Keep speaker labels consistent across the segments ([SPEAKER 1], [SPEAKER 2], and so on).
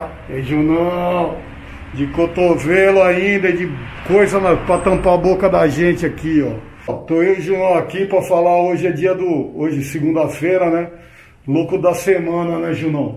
[SPEAKER 1] É, Junão, de cotovelo ainda, de coisa pra tampar a boca da gente aqui, ó. Tô eu e o Junão aqui pra falar, hoje é dia do... Hoje, segunda-feira, né? Louco da semana, né, Junão?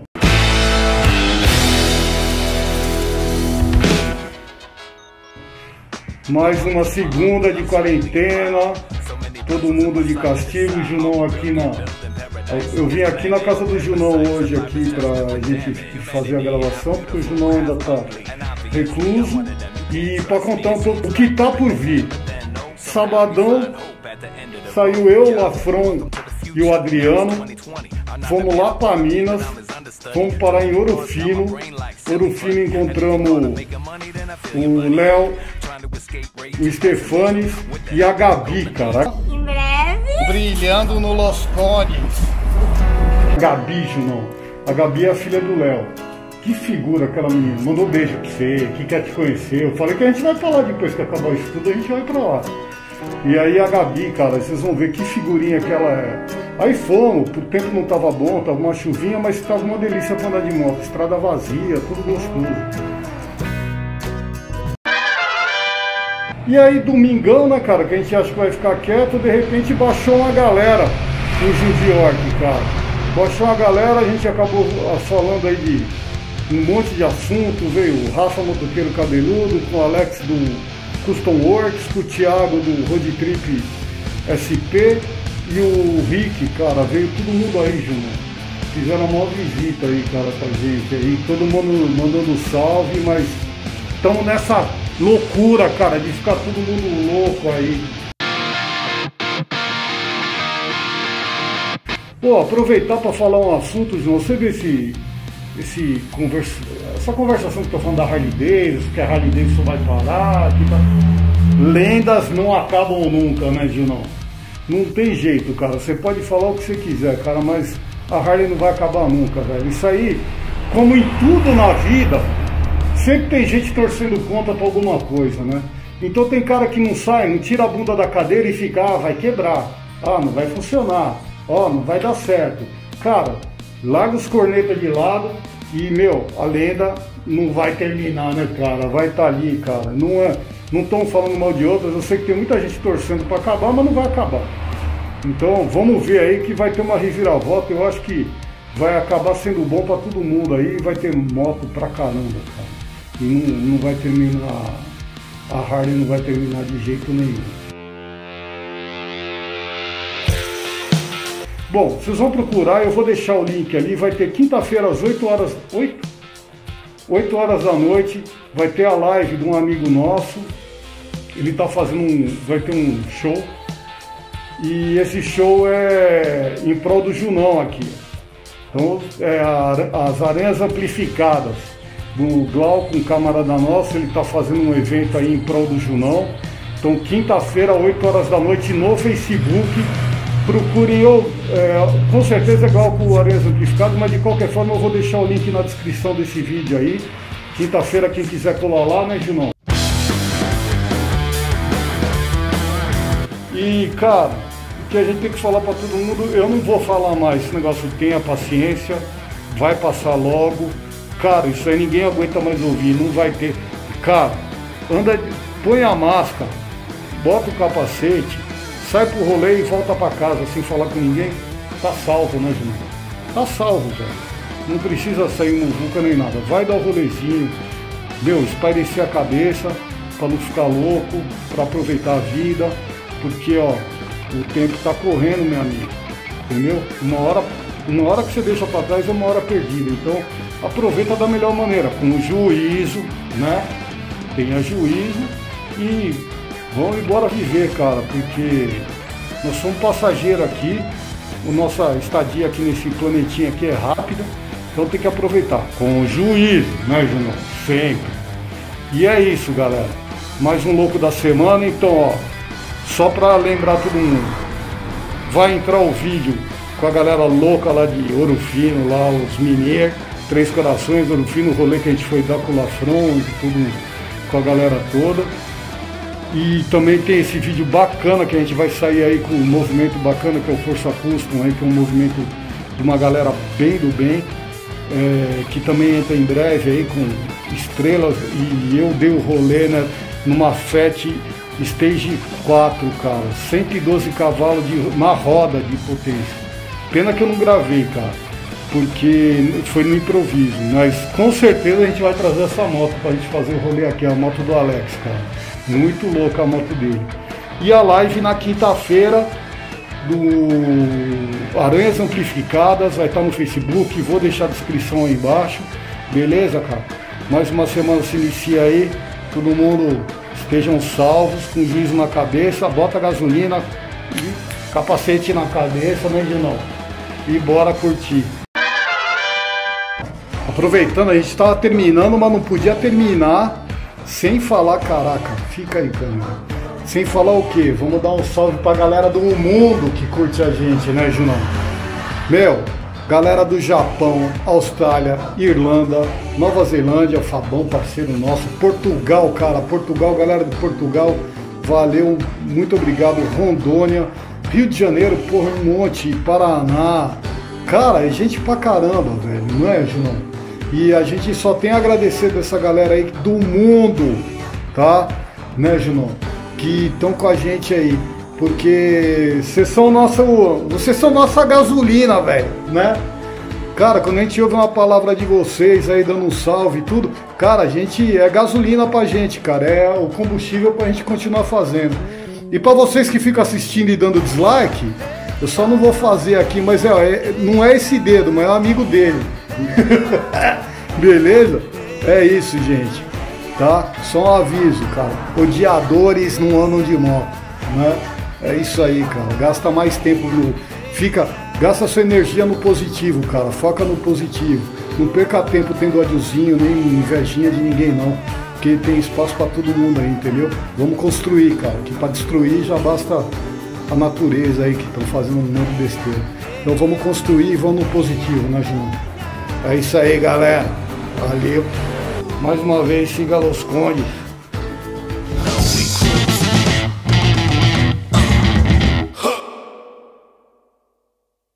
[SPEAKER 1] Mais uma segunda de quarentena, todo mundo de castigo, o Junão aqui na... Eu vim aqui na casa do Junão hoje aqui pra gente fazer a gravação, porque o Junão ainda tá recluso. E pra contar um pouco o que tá por vir. Sabadão, saiu eu, o Afron e o Adriano, fomos lá pra Minas, fomos parar em Ouro Fino. Ouro Fino encontramos o Léo, o Stefanes e a Gabi, cara.
[SPEAKER 2] Em breve.
[SPEAKER 1] Brilhando no Los Cones. Gabi, Junão. A Gabi é a filha do Léo. Que figura aquela menina. Mandou beijo pra você, que quer te conhecer. Eu falei que a gente vai pra lá depois que acabar isso tudo, a gente vai pra lá. E aí a Gabi, cara, vocês vão ver que figurinha que ela é. Aí fomos, o tempo não tava bom, tava uma chuvinha, mas tava uma delícia pra andar de moto. Estrada vazia, tudo gostoso. E aí domingão, né, cara, que a gente acha que vai ficar quieto, de repente baixou uma galera no Judiorc, cara. Baixou uma galera, a gente acabou falando aí de um monte de assuntos, veio o Rafa Motoqueiro Cabeludo, com o Alex do Custom Works, com o Thiago do Road Trip SP e o Rick, cara, veio todo mundo aí, Junão. Fizeram uma maior visita aí, cara, pra gente aí, todo mundo mandando salve, mas estamos nessa loucura, cara, de ficar todo mundo louco aí. Pô, aproveitar para falar um assunto, João, você vê essa conversação que eu tô falando da Harley Davidson, que a Harley Davidson vai parar, que tá... Lendas não acabam nunca, né, Junão? Não tem jeito, cara, você pode falar o que você quiser, cara, mas a Harley não vai acabar nunca, velho. Isso aí, como em tudo na vida, sempre tem gente torcendo contra pra alguma coisa, né? Então tem cara que não sai, não tira a bunda da cadeira e fica, ah, vai quebrar, ah, não vai funcionar, ó, não vai dar certo. Cara, larga os cornetas de lado e, meu, a lenda não vai terminar, né, cara? Vai estar ali, cara. Não estão falando mal de outras, eu sei que tem muita gente torcendo pra acabar, mas não vai acabar. Então vamos ver aí que vai ter uma reviravolta, eu acho que vai acabar sendo bom pra todo mundo aí, vai ter moto pra caramba, cara. E não vai terminar, a Harley não vai terminar de jeito nenhum. Bom, vocês vão procurar, eu vou deixar o link ali, vai ter quinta-feira às 8 horas da noite, vai ter a live de um amigo nosso, ele tá fazendo vai ter um show, e esse show é em prol do Junão aqui. Então, é as Aranhas Amplificadas. Do Glauco, um camarada nosso, ele está fazendo um evento aí em prol do Junão. Então, quinta-feira, 8 horas da noite, no Facebook. Procurem eu, com certeza é Glauco Aranhas Amplificadas, mas de qualquer forma eu vou deixar o link na descrição desse vídeo aí. Quinta-feira, quem quiser colar lá, né, Junão? E, cara, o que a gente tem que falar para todo mundo, eu não vou falar mais esse negócio, tenha paciência, vai passar logo. Cara, isso aí ninguém aguenta mais ouvir, não vai ter. Cara, põe a máscara, bota o capacete, sai pro rolê e volta pra casa sem falar com ninguém. Tá salvo, né, Junão? Tá salvo, velho. Não precisa sair muvuca nem nada. Vai dar o rolezinho, meu, espairecer a cabeça pra não ficar louco, pra aproveitar a vida, porque, ó, o tempo tá correndo, meu amigo. Entendeu? Uma hora que você deixa pra trás é uma hora perdida. Então, aproveita da melhor maneira, com juízo, né? Tenha juízo e vamos embora viver, cara, porque nós somos passageiros aqui, a nossa estadia aqui nesse planetinha aqui é rápida, então tem que aproveitar com juízo, né, Junão? Sempre. E é isso, galera. Mais um louco da semana, então, ó, só pra lembrar todo mundo, vai entrar o vídeo com a galera louca lá de Ouro Fino, lá os Minier, Três Corações, Ouro Fino, o rolê que a gente foi dar com o Lafron, tudo com a galera toda. E também tem esse vídeo bacana que a gente vai sair aí com um movimento bacana que é o Força Custom, aí, que é um movimento de uma galera bem do bem. que também entra em breve aí com estrelas, e eu dei o rolê, né, numa Fiat Stage 4, cara, 112 cavalos na roda de potência. Pena que eu não gravei, cara, porque foi no improviso, mas com certeza a gente vai trazer essa moto pra gente fazer o rolê aqui, a moto do Alex, cara. Muito louca a moto dele. E a live na quinta-feira do Aranhas Amplificadas, vai estar no Facebook, vou deixar a descrição aí embaixo, beleza, cara? Mais uma semana se inicia aí, todo mundo estejam salvos, com juízo na cabeça, bota gasolina e capacete na cabeça, né, Ginão? E bora curtir. Aproveitando, a gente estava terminando, mas não podia terminar sem falar, caraca, fica aí, câmera. Sem falar o quê? Vamos dar um salve pra galera do mundo que curte a gente, né, Junão? Meu, galera do Japão, Austrália, Irlanda, Nova Zelândia, Fabão, parceiro nosso, Portugal, cara, Portugal, galera de Portugal, valeu, muito obrigado, Rondônia, Rio de Janeiro, porra, um monte, Paraná, cara, é gente pra caramba, velho, não é, Junão? E a gente só tem a agradecer dessa galera aí do mundo, tá? Né, Junão? Que estão com a gente aí, porque vocês são nossa gasolina, velho, né? Cara, quando a gente ouve uma palavra de vocês aí dando um salve e tudo, cara, a gente é gasolina pra gente, cara, é o combustível pra gente continuar fazendo. E pra vocês que ficam assistindo e dando dislike, eu só não vou fazer aqui, mas não é esse dedo, mas é o amigo dele. Beleza? É isso, gente. Tá? Só um aviso, cara. Odiadores não andam de moto, né? É isso aí, cara. Gasta mais tempo gasta sua energia no positivo, cara. Foca no positivo. Não perca tempo tendo ódiozinho, nem invejinha de ninguém, não. Porque tem espaço pra todo mundo aí, entendeu? Vamos construir, cara. Que pra destruir já basta a natureza aí que estão fazendo um monte de besteira. Então vamos construir e vamos no positivo, né, João? É isso aí, galera. Valeu. Mais uma vez, siga Los Condes.